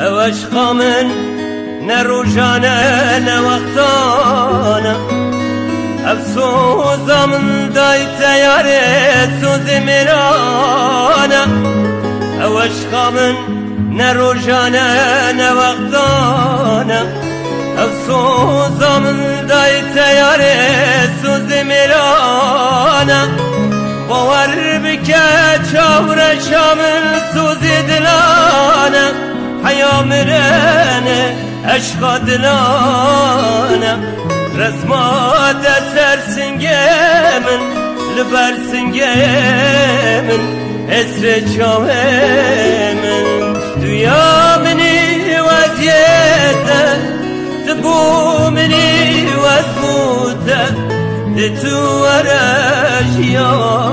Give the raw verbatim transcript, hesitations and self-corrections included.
واشقا من نروجانا نوقتانا افسوزا من دايت ياري سوز مرانا واشقا من نروجانا نوقتانا افسوزا من دايت ياري سوز مرانا باور بکه چاور شامل سوزی دلانه حیا مرنه عشق دلانه رسمات سر سنگه من لبر سنگه من اسر چامه من دویا منی وزیده دبو منی وزبوده تو ورش یا